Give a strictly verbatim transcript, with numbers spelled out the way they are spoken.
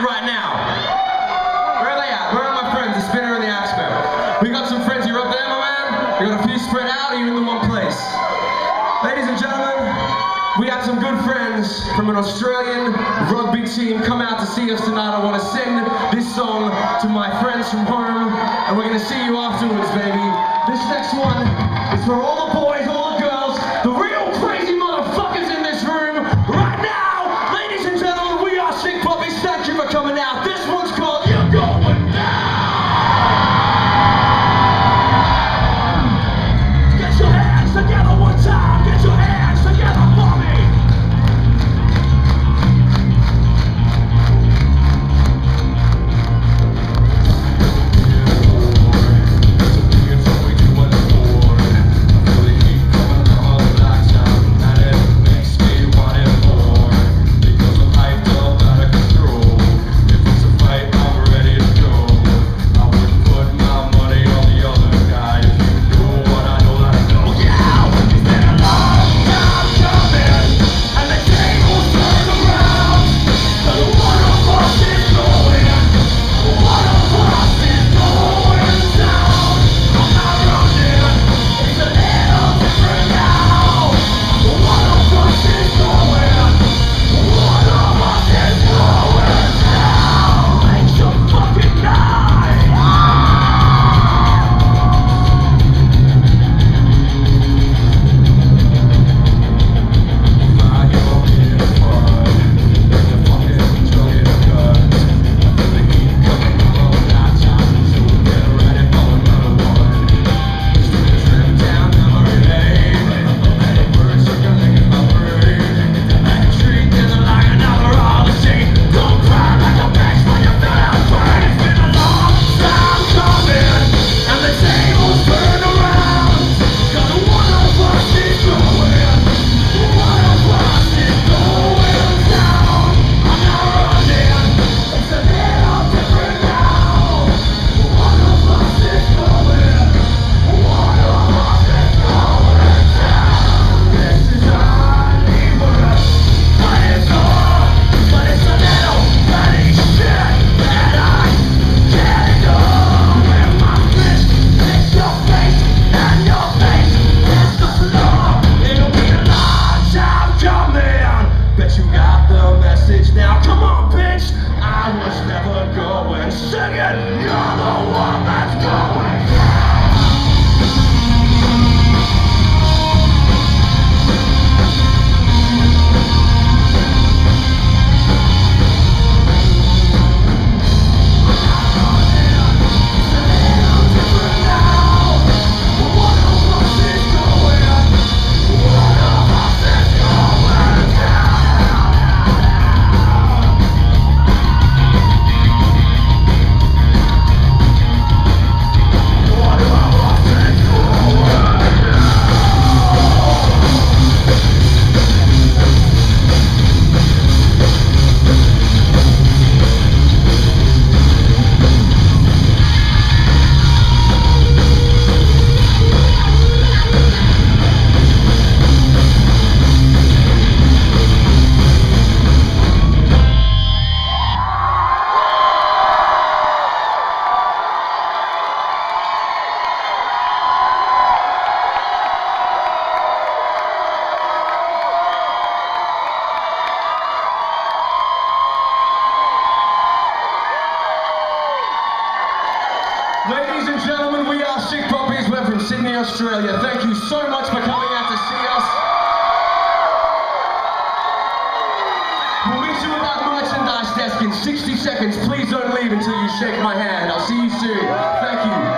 right now? Where are they at? Where are my friends, the spinner and the axe man? We got some friends here up there, my man. We got a few spread out, or you in the one place? Ladies and gentlemen, we have some good friends from an Australian rugby team come out to see us tonight. I want to send this song to my friends from home, and we're going to see you afterwards, baby. This next one is for all the boys, all the girls, the real crazy motherfuckers in this room right now. Ladies and gentlemen, we are Sick Puppies. Thank you for coming out. This one's called You're Going Down. Get your hands together one time. Get your hands together for me. Ladies and gentlemen, we are Sick Puppies. We're from Sydney, Australia. Thank you so much for coming out to see us. We'll meet you at that merchandise desk in sixty seconds. Please don't leave until you shake my hand. I'll see you soon. Thank you.